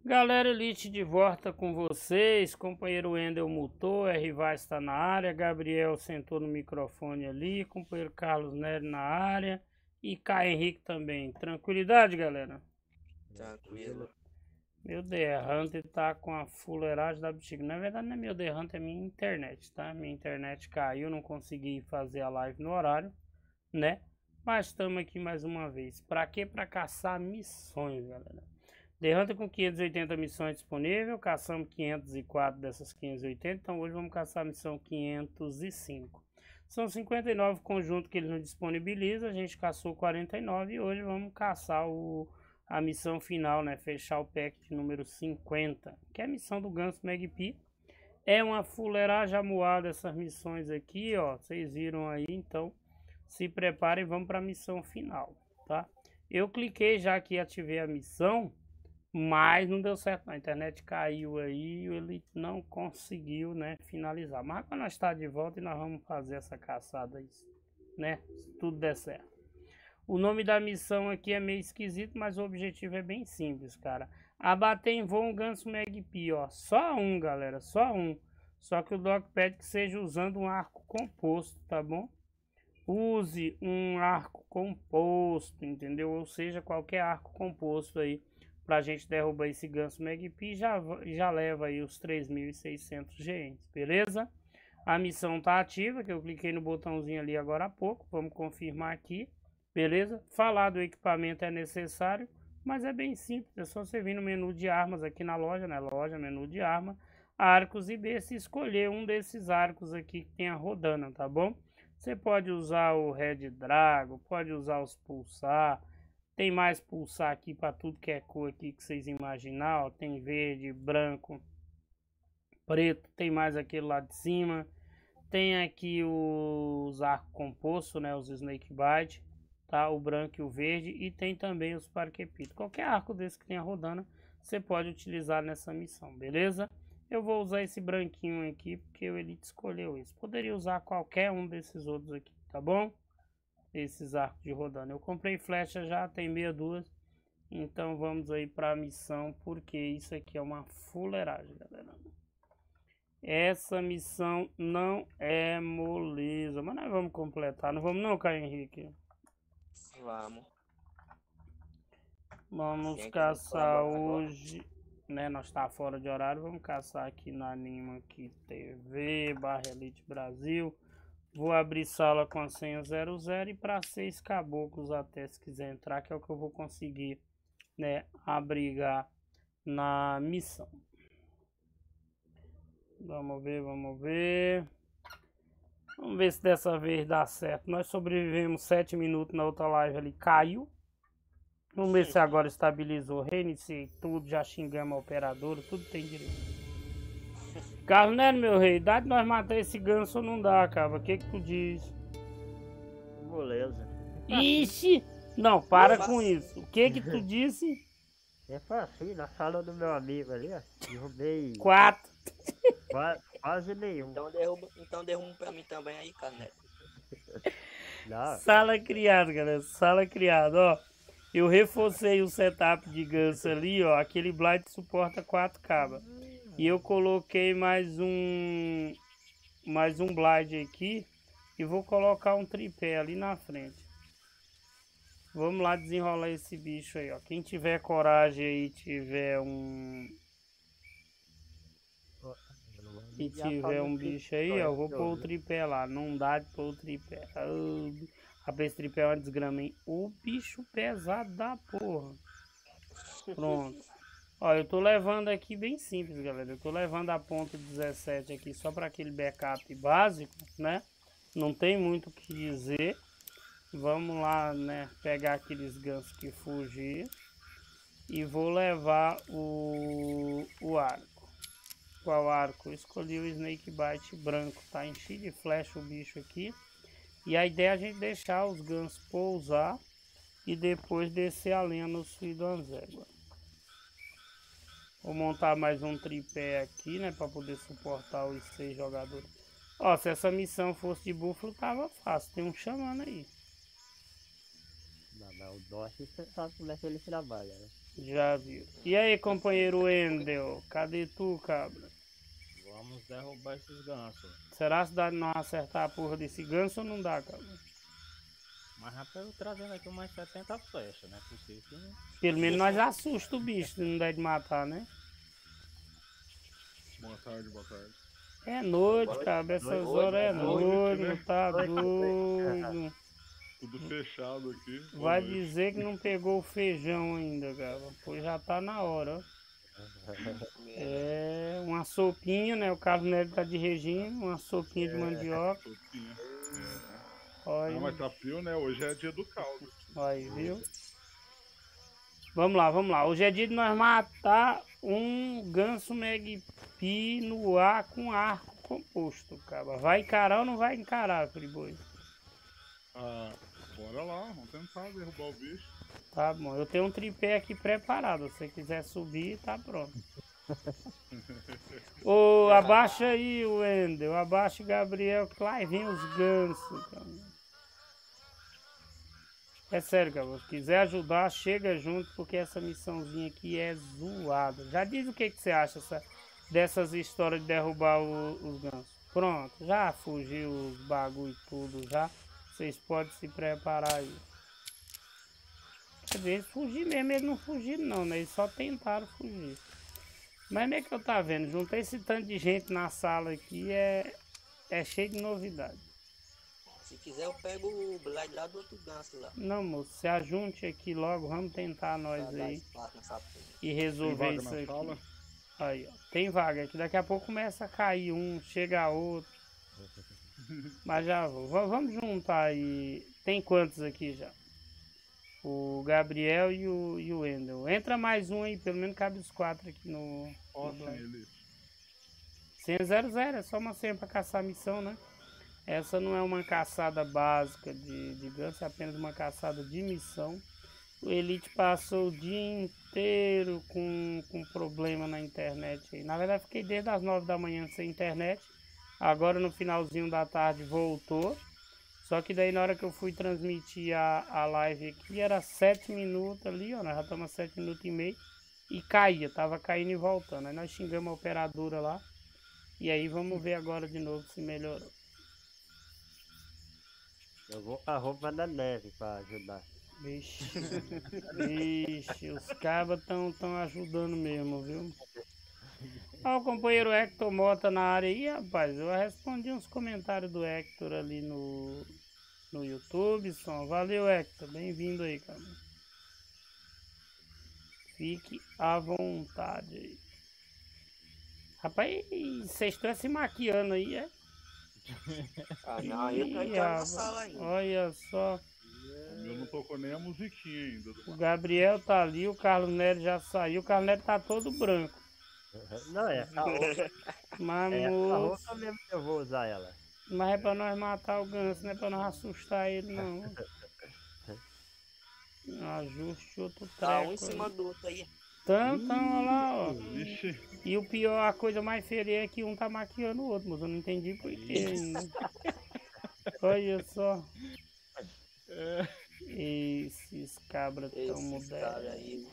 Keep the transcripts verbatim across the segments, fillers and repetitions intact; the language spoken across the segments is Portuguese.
Galera Elite de volta com vocês, companheiro Wendel mutou, R. Vaz está na área, Gabriel sentou no microfone ali, companheiro Carlos Nery na área e Caio Henrique também. Tranquilidade, galera? Tranquilo. Meu The Hunter tá com a fuleiragem da bexiga. Na verdade não é meu The Hunter, é minha internet, tá? Minha internet caiu, não consegui fazer a live no horário, né? Mas estamos aqui mais uma vez. Pra quê? Pra caçar missões, galera. The Hunter com quinhentas e oitenta missões disponíveis, caçamos quinhentas e quatro dessas quinhentas e oitenta, então hoje vamos caçar a missão quinhentos e cinco. São cinquenta e nove conjuntos que ele nos disponibiliza, a gente caçou quarenta e nove e hoje vamos caçar o, a missão final, né? Fechar o pack de número cinquenta, que é a missão do Ganso Magpie. É uma fuleiragem amuada essas missões aqui, ó, vocês viram aí, então se preparem, vamos para a missão final, tá? Eu cliquei já que ativei a missão, mas não deu certo, a internet caiu aí, ele não conseguiu, né, finalizar. Mas agora nós está de volta e nós vamos fazer essa caçada aí, né, se tudo der certo. O nome da missão aqui é meio esquisito, mas o objetivo é bem simples, cara. Abater em voo um Ganso Magpie, ó, só um, galera, só um. Só que o Doc pede que seja usando um arco composto, tá bom? Use um arco composto, entendeu? Ou seja, qualquer arco composto aí, pra gente derrubar esse Ganso Magpie, já, já leva aí os três mil e seiscentos genes, beleza? A missão tá ativa, que eu cliquei no botãozinho ali agora há pouco, vamos confirmar aqui, beleza? Falar do equipamento é necessário, mas é bem simples, é só você vir no menu de armas aqui na loja, né? Loja, menu de arma, arcos e B, se escolher um desses arcos aqui que tem a rodana, tá bom? Você pode usar o Red Dragon, pode usar os Pulsar. Tem mais pulsar aqui para tudo que é cor aqui que vocês imaginar, ó. Tem verde, branco, preto, tem mais aquele lá de cima. Tem aqui os arcos compostos, né, os Snake Bite, tá? O branco e o verde, e tem também os Parquepito. Qualquer arco desse que tenha rodana, você pode utilizar nessa missão, beleza? Eu vou usar esse branquinho aqui porque o Elite escolheu esse. Poderia usar qualquer um desses outros aqui, tá bom? Esses arcos de rodando. Eu comprei flecha já, tem meia duas. Então vamos aí para a missão, porque isso aqui é uma fuleiragem, galera. Essa missão não é moleza, mas nós vamos completar. Não vamos não, Caio Henrique? Vamos. Vamos Sim, caçar hoje, né? Nós tá fora de horário. Vamos caçar aqui na Anima aqui, T V, barra Elite Brasil. Vou abrir sala com a senha zero zero e para seis caboclos até, se quiser entrar, que é o que eu vou conseguir, né, abrigar na missão. Vamos ver, vamos ver. Vamos ver se dessa vez dá certo. Nós sobrevivemos sete minutos na outra live ali, caiu. Vamos ver se agora estabilizou. Reiniciei tudo, já xingamos a operadora, tudo tem direito. Carlos Nery, meu rei, dá de nós matar esse ganso ou não dá, cara? O que que tu diz? Moleza. Ixi! Não, para com isso. O que que tu disse? É fácil, na sala do meu amigo ali, ó. Derrubei Quatro. quase, quase nenhum. Então derruba, então derruba pra mim também aí, Caneta. Não. Sala criada, galera. Sala criada, ó. Eu reforcei o setup de ganso ali, ó. Aquele blind suporta quatro cabas. E eu coloquei mais um mais um blade aqui e vou colocar um tripé ali na frente. Vamos lá desenrolar esse bicho aí, ó. Quem tiver coragem aí, tiver um e tiver um bicho aí, ó, eu vou pôr o tripé lá. Não dá de pôr o tripé. Oh, rapaz, esse tripé é uma desgrama, hein? O bicho pesado da porra. Pronto. Ó, eu tô levando aqui bem simples, galera. Eu tô levando a ponto dezessete aqui só para aquele backup básico, né? Não tem muito o que dizer. Vamos lá, né? Pegar aqueles gansos que fugir. E vou levar o, o arco. Qual arco? Eu escolhi o Snake Bite branco, tá? Enchi de flecha o bicho aqui. E a ideia é a gente deixar os gansos pousar e depois descer a lenha no Suidanzégua. Vou montar mais um tripé aqui, né, para poder suportar os seis jogadores. Ó, se essa missão fosse de búfalo, tava fácil. Tem um chamando aí. Não, mas o Doce, você sabe como é que ele trabalha, né? Já viu. E aí, companheiro Wendel? Cadê tu, cabra? Vamos derrubar esses gansos. Será que dá de não acertar a porra desse ganso ou não dá, cabra? Mas rapaz, eu trazendo aqui umas setenta flechas, né? Possível que não. Pelo menos nós assusta o bicho, se não der de matar, né? Boa tarde, boa tarde. É noite, cabra. Essas Noite, horas é noite, noite, né? tá doido. Tudo fechado aqui. Boa Vai noite. dizer que não pegou o feijão ainda, cabra. Pois já tá na hora, ó. É, uma sopinha, né? O Carlos Neto tá de regime, uma sopinha de mandioca. Sopinha. Ah, Olha, mas tá frio, né? Hoje é dia do caldo. aí, viu? Vamos lá, vamos lá. Hoje é dia de nós matar um ganso Magpie no ar com arco composto, cabra. Vai encarar ou não vai encarar, Friboi? Ah, bora lá, vamos tentar derrubar o bicho. Tá bom, eu tenho um tripé aqui preparado. Se você quiser subir, tá pronto. Ô, abaixa aí, Wendel. Abaixa, Gabriel, que lá vem os gansos, cara. É sério, cara. Se quiser ajudar, chega junto, porque essa missãozinha aqui é zoada. Já diz o que, que você acha essa, dessas histórias de derrubar o- os gansos. Pronto, já fugiu os bagulho e tudo, já. Vocês podem se preparar aí. Quer dizer, eles fugiram mesmo, eles não fugiram não, né? Eles só tentaram fugir. Mas é que eu tá vendo, juntar esse tanto de gente na sala aqui é, é cheio de novidade. Se quiser, eu pego o Blade lá do outro ganso lá. Não, moço, se ajunte aqui logo, vamos tentar nós Pra dar aí espaço nessa porra. e Tem resolver vaga isso na aqui. sala? Aí, ó, tem vaga aqui, daqui a pouco começa a cair um, chega outro. Mas já vou. Va- Vamos juntar aí. Tem quantos aqui já? O Gabriel e o, e o Wendel. Entra mais um aí, pelo menos cabe os quatro aqui no. Ó, no sim, Black. ele. Senha zero zero, é só uma senha para caçar a missão, né? Essa não é uma caçada básica de, de ganso, é apenas uma caçada de missão. O Elite passou o dia inteiro com, com problema na internet aí. Na verdade, fiquei desde as nove da manhã sem internet. Agora no finalzinho da tarde voltou. Só que daí na hora que eu fui transmitir a, a live aqui, era sete minutos ali, ó. Nós já estamos a sete minutos e meio. E caía, tava caindo e voltando. Aí nós xingamos a operadora lá. E aí vamos ver agora de novo se melhorou. Eu vou com a roupa da neve pra ajudar. Vixe, vixe, os cabas estão tão ajudando mesmo, viu? Ó, o companheiro Hector Mota na área aí, rapaz. Eu respondi uns comentários do Hector ali no, no YouTube, som. Valeu, Hector. Bem-vindo aí, cara. Fique à vontade aí. Rapaz, vocês estão se maquiando aí, é? Ah, não, eu tô Ih, entrando na rapaz, sala ainda. olha só. O meu não tocou nem a musiquinha ainda. O Gabriel tá ali, o Carlos Neto já saiu. O Carlos Neto tá todo branco. Não, é essa roupa, Mas, é essa moço, roupa mesmo que eu vou usar ela. mas é pra nós matar o ganso, não é pra nós assustar ele, não. Ajuste outro Tá um treco em cima aí. do outro aí. Então, então, olha lá, ó. Vixe, E o pior, a coisa mais feia é que um tá maquiando o outro, mas eu não entendi por quê ainda. Olha só. é, Esses cabras tão Esses caras modernos. aí.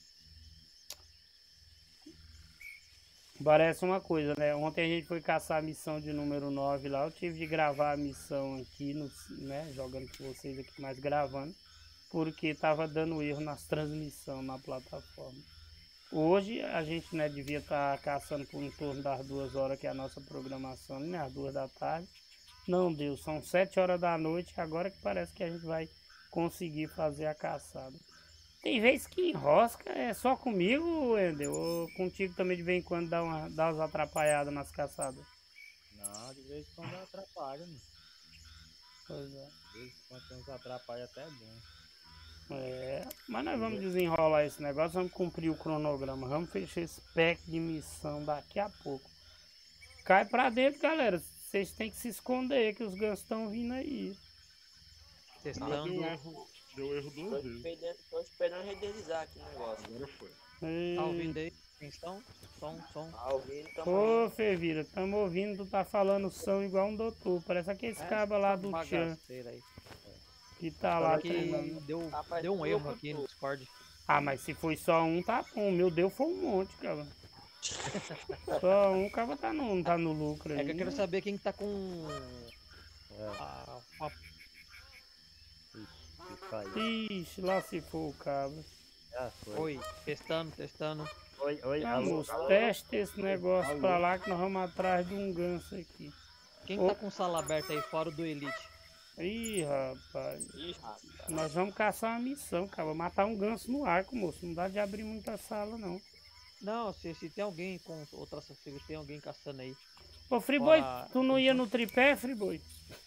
Parece uma coisa, né? Ontem a gente foi caçar a missão de número nove lá. Eu tive de gravar a missão aqui, no, né? Jogando com vocês aqui, mas gravando. Porque tava dando erro nas transmissões na plataforma. Hoje a gente, né, devia estar caçando por em torno das duas horas, que é a nossa programação, né? Às duas da tarde. Não deu, são sete horas da noite. Agora que parece que a gente vai conseguir fazer a caçada. Tem vezes que enrosca, é só comigo, Wendel? Ou contigo também de vez em quando dá, uma, dá umas atrapalhadas nas caçadas? Não, de vez em quando atrapalha, né? Pois é. De vez em quando tem uns atrapalha até bom. É, mas nós vamos desenrolar esse negócio, vamos cumprir o cronograma, vamos fechar esse pack de missão daqui a pouco. Cai pra dentro, galera. Vocês têm que se esconder, que os gansos estão vindo aí. mas Testando. deu erro, deu erro Tô duas vezes. esperando, tô esperando renderizar aqui o negócio. Agora foi. Ei, Tá ouvindo aí? Quem estão? Som, som. Tá ouvindo, tamo Ô, indo. Fervira, tamo ouvindo, tu tá falando som igual um doutor. Parece aquele É, caba lá do Tchan, bagaceira aí. que tá lá Que treinando. deu, Rapaz, deu um tu erro louco aqui tu. no Discord. Ah, mas se foi só um, tá bom. Meu Deus, foi um monte, cara. Só um, cara, tá no, tá no lucro aí. É que eu quero saber quem que tá com... É, A, a... ixi, que caiu. Ixi, lá se for o cabra. Já foi. Oi, testando, testando. Oi, oi, Ah, alô, moço, alô. teste esse negócio Alô. pra lá que nós vamos atrás de um ganso aqui. Quem Ô. tá com sala aberta aí fora do Elite? Ih, rapaz. Ih, rapaz. Nós vamos caçar uma missão, cara. Matar um ganso no arco, moço. Não dá de abrir muita sala, não. Não, se, se tem alguém com outra se tem alguém caçando aí. Ô, Friboi, Fora- tu não ia no tripé, Friboi?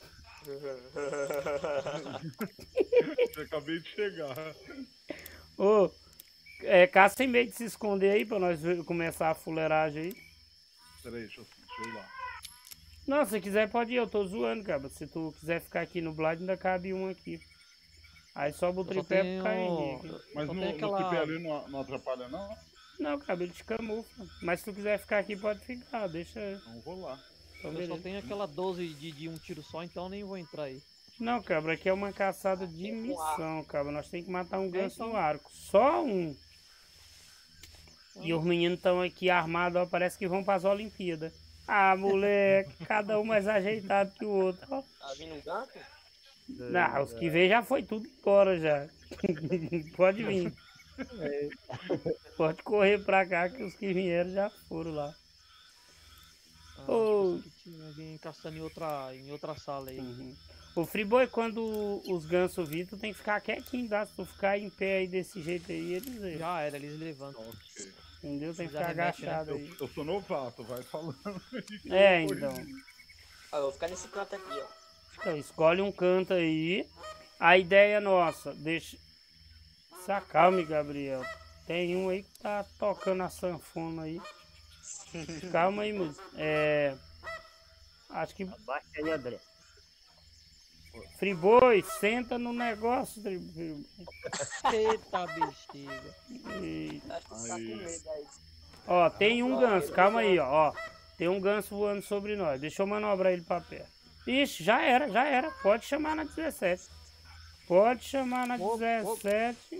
Eu acabei de chegar. Ô, é, caça sem medo de se esconder aí pra nós ver- começar a fuleiragem aí. Peraí, deixa eu, deixa eu ir lá. Não, se quiser pode ir, eu tô zoando, cara. Se tu quiser ficar aqui no Blind, ainda cabe um aqui. Aí sobe o Eu só tripé tenho- pro Henrique. eu Mas só no, tenho no aquela- tripé ali não, não atrapalha não? Não, cara, ele te camufla. Mas se tu quiser ficar aqui, pode ficar. Deixa. Então vou lá. Então, Eu só beleza. tenho aquela doze de, de um tiro só, então nem vou entrar aí. Não, cabra, aqui é uma caçada de missão, cabra. Nós temos que matar um ganso então. no arco. Só um. E os meninos estão aqui armados, ó, parece que vão para as Olimpíadas. Ah, moleque, cada um mais ajeitado que o outro, ó. Tá vindo um gato? Não, os que veio já foi tudo embora já. Pode vir. Pode correr pra cá que os que vieram já foram lá. Ah, Ô. pensei que tinha alguém caçando em outra, em outra sala aí. Uhum. O Friboi, quando os gansos vir, tu tem que ficar quietinho, tá? Se tu ficar em pé aí desse jeito aí, eles veem. Já era, eles levantam. Ok. Entendeu? Tem que Já ficar remete, né? agachado Eu, aí. eu sou novato, vai falando aí. que É, eu vou então. corrigir. Ah, eu vou ficar nesse canto aqui, ó. Então, escolhe um canto aí. A ideia nossa, deixa. Se acalme, Gabriel. Tem um aí que tá tocando a sanfona aí. Calma aí, moço. É. Acho que. Abaixa aí, André. Friboi, senta no negócio, Friboi. Eita bexiga. Eita. Acho que você tá com Aí. medo aí. Ó, tem um ganso, calma aí, ó. ó. Tem um ganso voando sobre nós. Deixa eu manobrar ele pra perto. Ixi, já era, já era. Pode chamar na dezessete. Pode chamar na Opa, dezessete.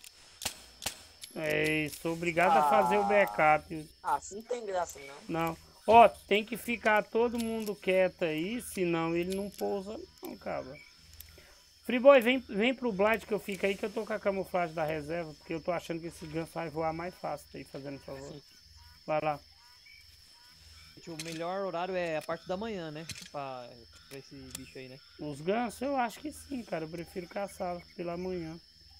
É isso, obrigado a fazer o backup. Ah, assim não tem graça, não. Não. Ó, tem que ficar todo mundo quieto aí, senão ele não pousa não, cara. Friboi, vem, vem pro Blight que eu fico aí, que eu tô com a camuflagem da reserva, porque eu tô achando que esse ganso vai voar mais fácil aí, fazendo favor. Vai lá. O melhor horário é a parte da manhã, né? Pra, pra esse bicho aí, né? Os gansos, eu acho que sim, cara. Eu prefiro caçá-los pela manhã.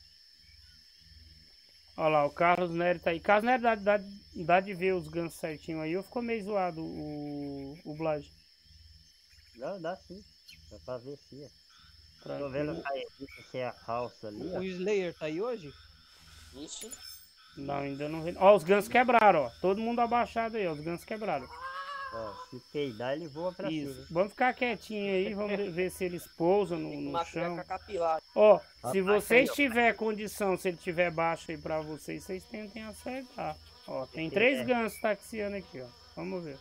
Olha lá, o Carlos Nery tá aí. Carlos Nery, dá, dá, dá de ver os gansos certinho aí. Ou ficou meio zoado o, o Blage? Não, dá sim. Dá pra ver sim. ó. Tô Tranquilo. vendo a Henrique sem a calça ali, O ó. Slayer tá aí hoje? Ixi. Não, ainda não vi. Ó, os gansos quebraram, ó. Todo mundo abaixado aí, ó. Os gansos quebraram. Ó, se peidar, ele voa pra Isso. cima. Vamos ficar quietinho aí. Vamos ver se eles pousam no, Tem que no machucar chão. com a capilar. Ó, se Rapaz, vocês aí, ó. tiver condição, se ele tiver baixo aí pra vocês, vocês tentem acertar. Ó, tem É. três gansos taxiando aqui, ó. Vamos ver.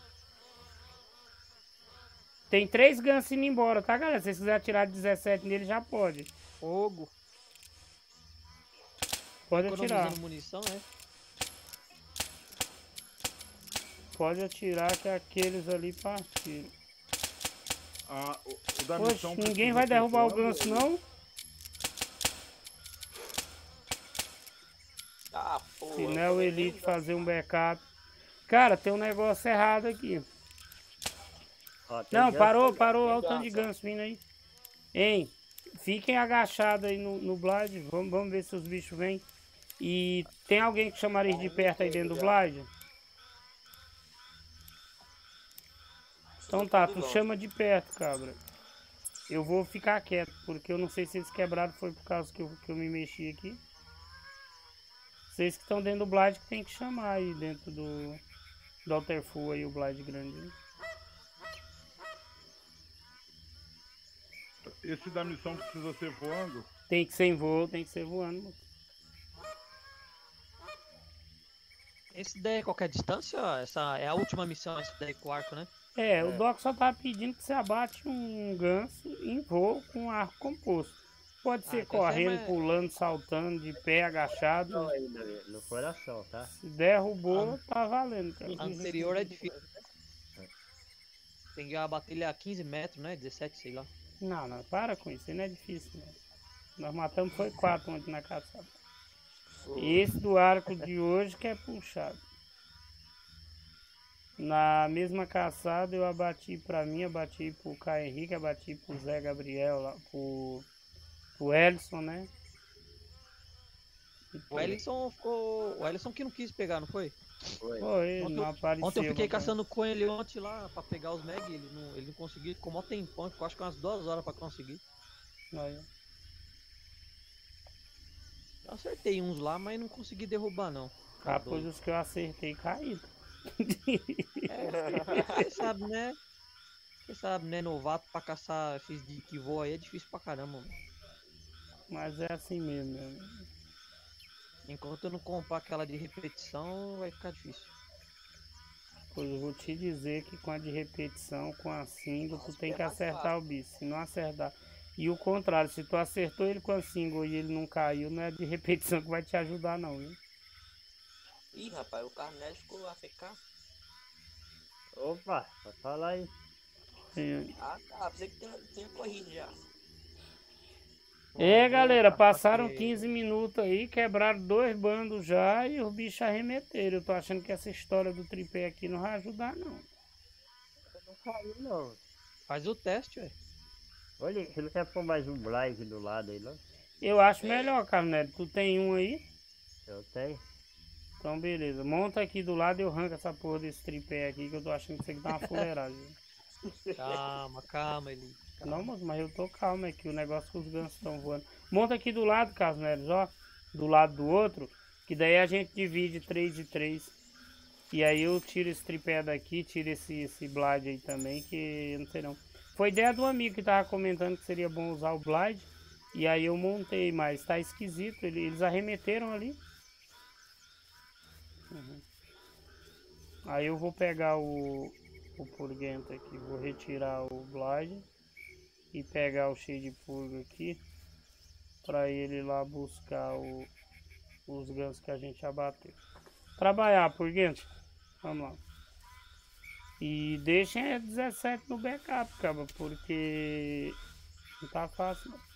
Tem três gansos indo embora, tá, galera? Se vocês quiserem atirar dezessete nele, já pode. Fogo. Pode atirar. Economizando munição, né? Pode atirar que aqueles ali partiram. Ah, o, o da Poxa, missão ninguém precisa vai ser derrubar o voando? ganso, não? Ah, porra. Se eu não é tô o vendo Elite nem fazer um backup. Cara, tem um negócio errado aqui. Ó, tem Não, ganso parou, aí, ó. parou. Olha o Tem tanto de ganso. ganso vindo aí. Hein? Fiquem agachados aí no, no Blind. Vamos, vamos ver se os bichos vêm. E tem alguém que chamaria de perto aí dentro do Blind? Então tá, tu chama de perto, cabra. Eu vou ficar quieto, porque eu não sei se eles quebraram foi por causa que eu, que eu me mexi aqui. Vocês que estão dentro do Blind que tem que chamar aí dentro do, do Alterful aí, o Blind grande. Esse da missão precisa ser voando? Tem que ser em voo, tem que ser voando. moço. Esse daí é qualquer distância? Essa é a última missão, esse daí com o arco, né? É, o Doc só tá pedindo que você abate um ganso em voo com arco composto. Pode Ah, ser então correndo, você é- pulando, saltando, de pé, agachado. Não, ainda no coração, tá? Se derrubou, tá valendo, cara. A anterior é difícil. Tem que abater ele a quinze metros, né? dezessete, sei lá. Não, não, para com isso, aí não é difícil, né? Nós matamos foi quatro ontem na caçada. Esse do arco de hoje que é puxado. Na mesma caçada eu abati pra mim, abati pro Caio Henrique, abati pro Zé Gabriel, lá, pro, pro Ellison, né? O Ellison ficou. O Ellison que não quis pegar, não foi? Foi. Foi, Ontem não eu- apareceu. Ontem eu fiquei rapaz. caçando com ele ontem lá pra pegar os mag, ele não, ele não conseguiu, ficou mó tempão, ficou acho que umas duas horas pra conseguir. Aí. Eu acertei uns lá, mas não consegui derrubar não. Tá Ah, pois doido. os que eu acertei caíram. Você sabe, né? Você sabe, né? Novato pra caçar esses de que voa aí é difícil pra caramba, mano. Mas é assim mesmo, meu amigo. Enquanto eu não comprar aquela de repetição, vai ficar difícil. Pois eu vou te dizer que com a de repetição, com a single, tu tem que acertar o bicho. Se não acertar. E o contrário, se tu acertou ele com a single e ele não caiu, não é de repetição que vai te ajudar não, viu? Ih, rapaz, o Carnete ficou A F K. Opa, pode falar aí. E- Ah, tá. Pensei que tinha, tinha corrido já. É, galera, Vou passaram porque- quinze minutos aí, quebraram dois bandos já e os bichos arremeteram. Eu tô achando que essa história do tripé aqui não vai ajudar, não. Não caiu, não. Faz o teste, ué. Olha, você não quer pôr mais um blind do lado aí, não? Eu acho melhor, Carneiro. Tu tem um aí? Eu tenho. Então, beleza. Monta aqui do lado e eu arranco essa porra desse tripé aqui, que eu tô achando que isso aqui tá uma fuleiragem. Calma, calma, ele. Não, moço, mas eu tô calmo aqui, o negócio que os gansos estão voando. Monta aqui do lado, Carneiro, ó. Do lado do outro, que daí a gente divide três e três. E aí eu tiro esse tripé daqui, tiro esse, esse blade aí também, que eu não sei não. Foi ideia do amigo que tava comentando que seria bom usar o blade. E aí eu montei, mas tá esquisito, ele- eles arremeteram ali. Uhum. Aí eu vou pegar o, o purguento aqui, vou retirar o blade e pegar o cheio de purga aqui para ele ir lá buscar o, os gansos que a gente abateu. Trabalhar, purguento. Vamos lá. E deixem é dezessete no backup, cara, porque não tá fácil não.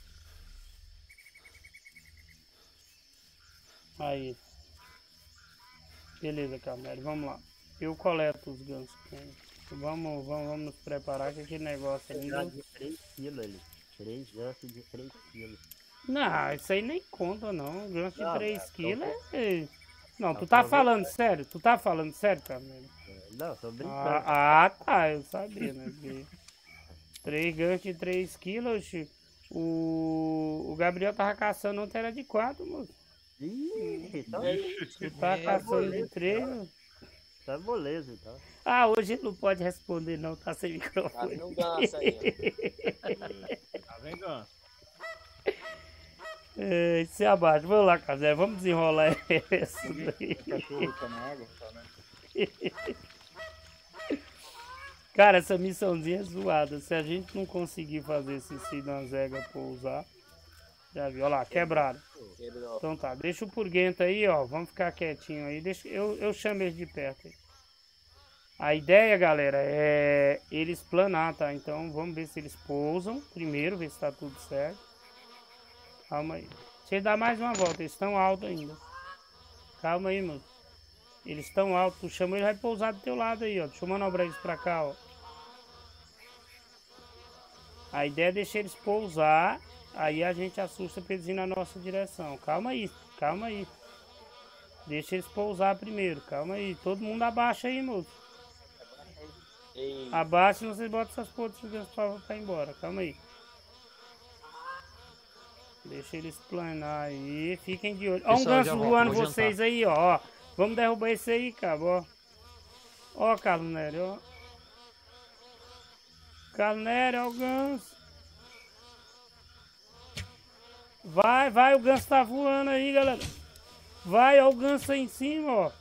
Aí. Beleza, Carneiro, vamos lá. Eu coleto os gansos. Vamos, vamos, vamos nos preparar que aquele negócio ali. Já Não... de três quilos ali. três gansos de três quilos. não, isso aí nem conta não. Ganso de Não, três é, quilos então- é. Não, tu tá Aproveita. falando sério? Tu tá falando sério, Carneiro? É, Não, tô brincando. Ah, ah, tá, eu sabia, né? Porque três ganchos de três quilos, oxi. o, o Gabriel tava caçando ontem, era de quatro, moço. Ih, então Tu tá É, caçando de beleza, três, então. mano. tá moleza, então. Ah, hoje ele não pode responder não, tá sem Tá microfone. vendo um ganso aí, ó. Tá vendo? É, isso é abaixo. Vamos lá, Casé, vamos desenrolar essa daí. O cachorro tá na água, tá, né? Cara, essa missãozinha é zoada. Se a gente não conseguir fazer esse Sidanzega pousar, já viu, olha lá, quebraram. Quebrou. Então tá, deixa o purguento aí, ó. Vamos ficar quietinho aí. Deixa, eu, eu chamo eles de perto aí. A ideia, galera, é eles planar, tá? Então vamos ver se eles pousam primeiro, ver se tá tudo certo. Calma aí. Deixa eu dar mais uma volta, eles estão altos ainda. Calma aí, mano. Eles estão altos, tu chama ele, vai pousar do teu lado aí, ó. Deixa eu manobrar eles pra cá, ó. A ideia é deixar eles pousar, aí a gente assusta pra eles ir na nossa direção. Calma aí, calma aí. Deixa eles pousar primeiro, calma aí. Todo mundo abaixa aí, moço. Ei, Abaixa, senão vocês botam essas porras de ganso pra, pra ir embora, calma aí. Deixa eles planar aí, fiquem de olho. Ó um Pessoal, ganso já volto, voando vou vocês aí, ó, ó. Vamos derrubar esse aí, cara, ó. Ó, Carlos Nery, ó. Carlos Nery, ó o ganso. Vai, vai, o ganso tá voando aí, galera. Vai, ó o ganso aí em cima, ó.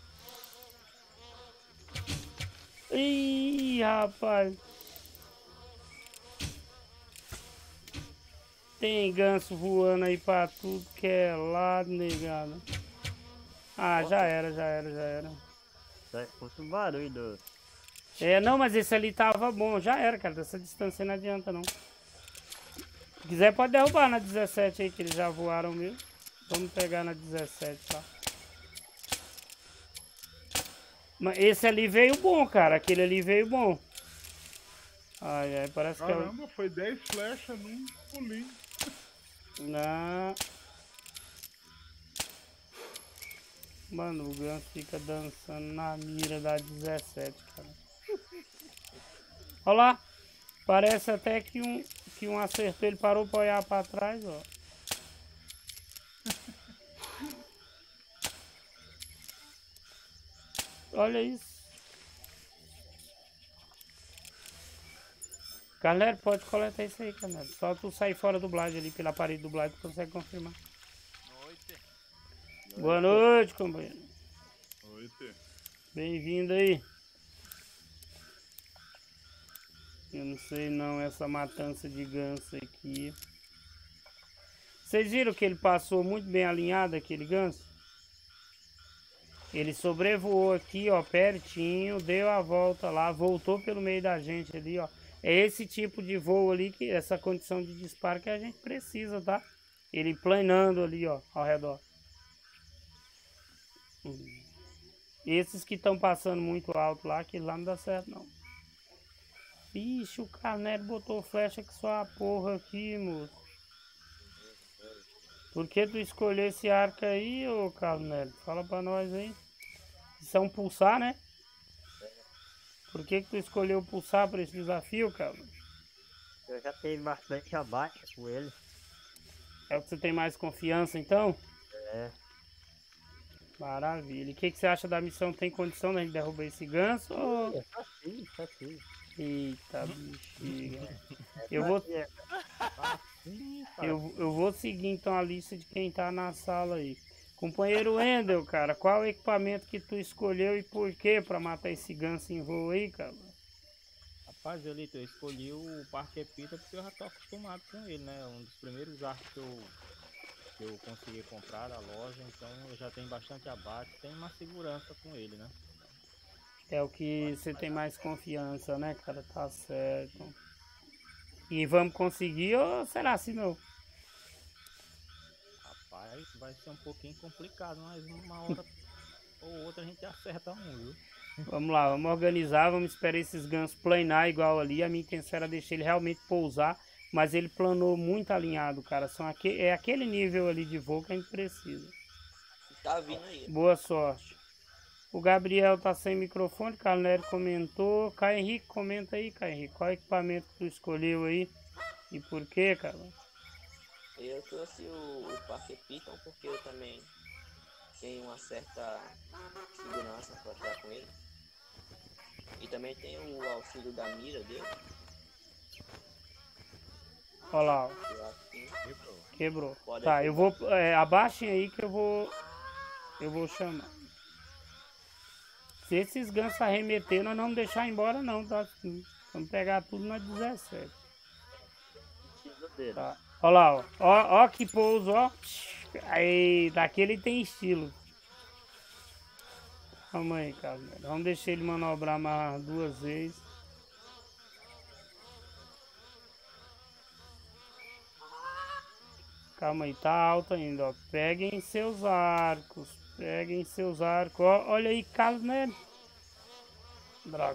Ih, rapaz. tem ganso voando aí pra tudo que é lado, negado. Ah, já era, já era, já era. Só escuta o barulho do... É, não, mas esse ali tava bom. Já era, cara. Dessa distância aí não adianta, não. Se quiser, pode derrubar na dezessete aí, que eles já voaram mesmo. Vamos pegar na dezessete, tá? Mas esse ali veio bom, cara. Aquele ali veio bom. Ai, ai, parece Caramba, que é... foi dez flechas num pulinho. Não. Mano, o ganso fica dançando na mira da dezessete, cara. Olha lá. Parece até que um, que um acertou. Ele parou pra olhar pra trás, ó. Olha isso. Galera, pode coletar isso aí, galera. Só tu sair fora do blade ali, pela parede do blade, tu consegue confirmar. Noite. Boa noite, companheiro. Noite. Bem-vindo aí. Eu não sei não, essa matança de ganso aqui. Vocês viram que ele passou muito bem alinhado, aquele ganso? Ele sobrevoou aqui, ó, pertinho, deu a volta lá, voltou pelo meio da gente ali, ó. É esse tipo de voo ali, que essa condição de disparo que a gente precisa, tá? Ele planando ali, ó, ao redor. Esses que estão passando muito alto lá, que lá não dá certo, não. Ixi, o Carneiro botou flecha que só a porra aqui, moço. Por que tu escolheu esse arco aí, ô Carneiro? Fala pra nós aí. Isso é um pulsar, né? Por que que tu escolheu pulsar para esse desafio, cara? Eu já tenho bastante abaixo com ele. É o que você tem mais confiança, então? É. Maravilha. E o que que você acha da missão? Tem condição da gente derrubar esse ganso? Ou... É fácil, fácil. Eita, bexiga. Eu vou... Sim, Eu, eu vou seguir então a lista de quem tá na sala aí. Companheiro Wendel, cara, qual o equipamento que tu escolheu e por que pra matar esse ganso em voo aí, cara? Rapaz, Elito, eu escolhi o Parquepita porque eu já tô acostumado com ele, né? Um dos primeiros arcos que eu, que eu consegui comprar da loja, então eu já tenho bastante abate, tenho uma segurança com ele, né? É o que você tem mais confiança, né, cara? Tá certo. E vamos conseguir ou será assim não? Rapaz, vai ser um pouquinho complicado, mas uma hora ou outra a gente acerta um, viu? Vamos lá, vamos organizar, vamos esperar esses gansos planar igual ali. A minha intenção era deixar ele realmente pousar, mas ele planou muito alinhado, cara. São aque é aquele nível ali de voo que a gente precisa. Tá vindo aí. Boa sorte. O Gabriel tá sem microfone, Carneiro comentou. Caio Henrique, comenta aí, Caio Henrique. Qual equipamento que tu escolheu aí e por quê, cara? Eu trouxe o, o Parque Piton porque eu também tenho uma certa segurança para jogar com ele. E também tem o auxílio da mira dele. Olha lá, ó. Eu acho que Quebrou. Quebrou. Pode Tá, ajudar. eu vou... É, abaixem aí que eu vou... Eu vou chamar. Se esses gansos arremeter, nós não vamos deixar embora não, tá? Vamos pegar tudo na dezessete. preciso dele. Tá. Olha lá, ó. Ó, ó que pouso, ó. Aí, daquele tem estilo. Calma aí, cara. Vamos deixar ele manobrar mais duas vezes. Calma aí, tá alto ainda, ó. Peguem seus arcos. Peguem seus arcos. Ó, olha aí, Carlos, né? Droga.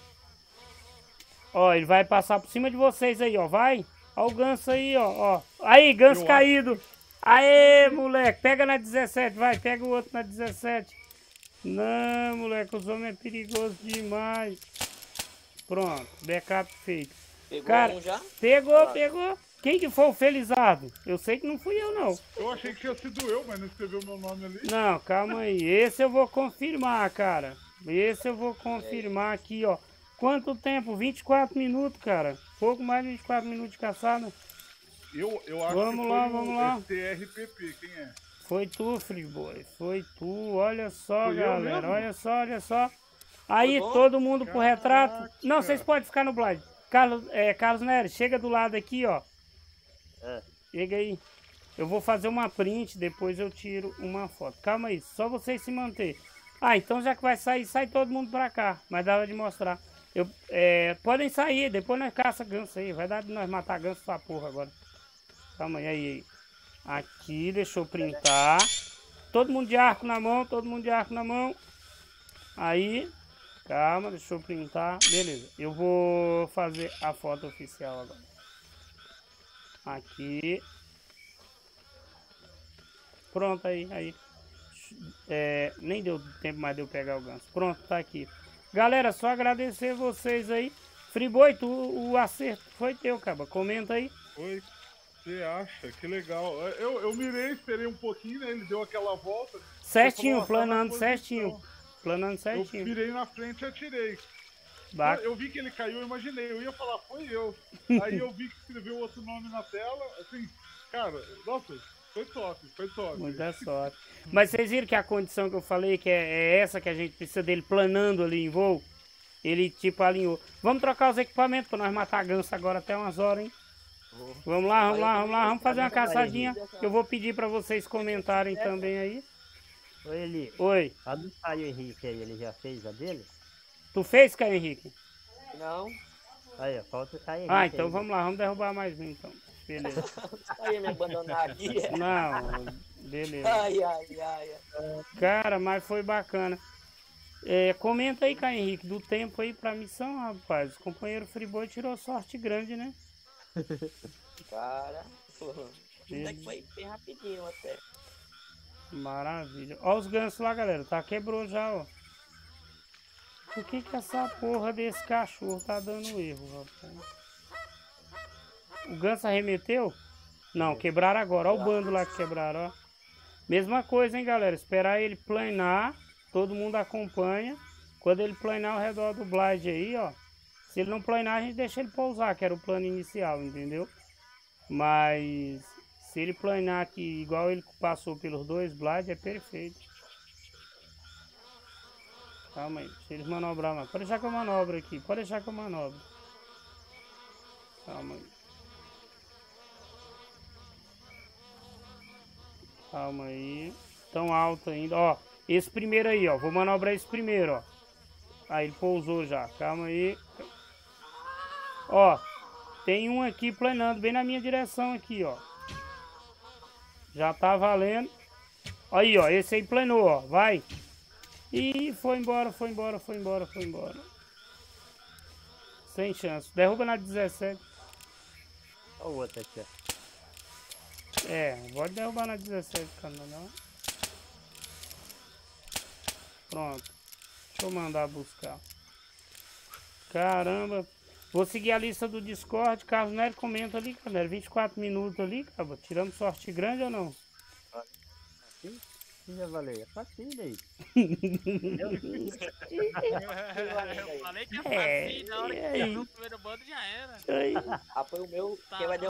Ó, ele vai passar por cima de vocês aí, ó. Vai. Ó o ganso aí, ó. ó. Aí, ganso Eu caído. Aê, moleque. Pega na dezessete, vai. Pega o outro na dezessete. Não, moleque. Os homens é perigoso demais. Pronto. Backup feito. pegou Cara, um já. pegou, pegou. Quem que foi o Felizardo? Eu sei que não fui eu, não. Eu achei que tinha sido eu, mas não escreveu meu nome ali. Não, calma aí. Esse eu vou confirmar, cara. Esse eu vou confirmar aqui, ó. Quanto tempo? vinte e quatro minutos, cara. Pouco mais de vinte e quatro minutos de caçada. Eu, eu acho Vamos que lá, foi vamos o lá. T R P P, quem é? Foi tu, Free Boy. Foi tu. Olha só, Fui eu galera. mesmo? Olha só, olha só. Aí, Foi bom? todo mundo pro retrato. Caraca. Não, vocês podem ficar no blind. Carlos, é, Carlos Neres, chega do lado aqui, ó. É. Chega aí. Eu vou fazer uma print, depois eu tiro uma foto. Calma aí, só vocês se manter. Ah, então já que vai sair, sai todo mundo pra cá. Mas dava de mostrar. Eu, é, podem sair, depois nós caça ganso aí. Vai dar de nós matar ganso essa porra agora. Calma aí, aí, aí. Aqui, deixa eu printar. Todo mundo de arco na mão, todo mundo de arco na mão. Aí, calma, deixa eu printar. Beleza, eu vou fazer a foto oficial agora. Aqui. Pronto, aí, aí. É, nem deu tempo mais de eu pegar o ganso. Pronto, tá aqui. Galera, só agradecer vocês aí. Friboi, tu, o acerto foi teu, cara. Comenta aí. Oi, você acha? Que legal. Eu, eu mirei, esperei um pouquinho, né? Ele deu aquela volta. Certinho, falou, ó, planando tá na certinho. posição. Planando Eu certinho. virei na frente e atirei. Bac- Eu vi que ele caiu, eu imaginei. Eu ia falar, foi eu. Aí eu vi que escreveu outro nome na tela. Assim, cara, nossa, foi top, foi top. Muita sorte. Mas vocês viram que a condição que eu falei, que é, é essa que a gente precisa dele planando ali em voo? Ele tipo alinhou. Vamos trocar os equipamentos pra nós matar ganso agora até umas horas, hein? Vamos lá, vamos lá, vamos lá. Vamos fazer uma caçadinha. Eu vou pedir pra vocês comentarem também aí. Oi, Eli. Oi. Cadê o Caio Henrique aí? Ele já fez a dele? Tu fez, Caio Henrique? Não, Aí, ó, falta o Caio Henrique. Ah, então aí. vamos lá. Vamos derrubar mais um, então. Beleza. você ia me abandonar aqui. é? Não, beleza. Ai, ai, ai. ai. Cara, mas foi bacana. É, comenta aí, Caio Henrique, do tempo aí pra missão, rapaz. O companheiro Friboi tirou sorte grande, né? Cara, pô, até que foi bem rapidinho até. Maravilha. Ó os gansos lá, galera. Tá, quebrou já, ó. Por que que essa porra desse cachorro tá dando erro, rapaz? O ganso arremeteu? Não, quebraram agora. Ó o bando lá que quebraram, ó. Mesma coisa, hein, galera. Esperar ele planar. Todo mundo acompanha. Quando ele planar ao redor do Blind aí, ó. Se ele não planar, a gente deixa ele pousar, que era o plano inicial, entendeu? Mas se ele planar aqui, igual ele passou pelos dois Blind, é perfeito. Calma aí, deixa eles manobrar mais. Pode deixar que eu manobro aqui, pode deixar que eu manobro. Calma aí. Calma aí. Tão alto ainda, ó. Esse primeiro aí, ó. Vou manobrar esse primeiro, ó. Aí ele pousou já, calma aí. Ó, tem um aqui planando bem na minha direção aqui, ó. Já tá valendo. Aí, ó, esse aí planou, ó, vai. Ih, foi embora, foi embora, foi embora, foi embora. Sem chance. Derruba na dezessete. Olha o outro aqui, ó. É, pode derrubar na dezessete, cara, não. Pronto. Deixa eu mandar buscar. Caramba. Vou seguir a lista do Discord. Carlos Nery comenta ali, galera. vinte e quatro minutos ali, cara. Tiramos sorte grande ou não? Sim, já valeu. É facinho aí. Eu falei que é É, fácil, na hora e que aí? viu o primeiro bando já era. Aí. Ah, foi o meu, Tá. que vai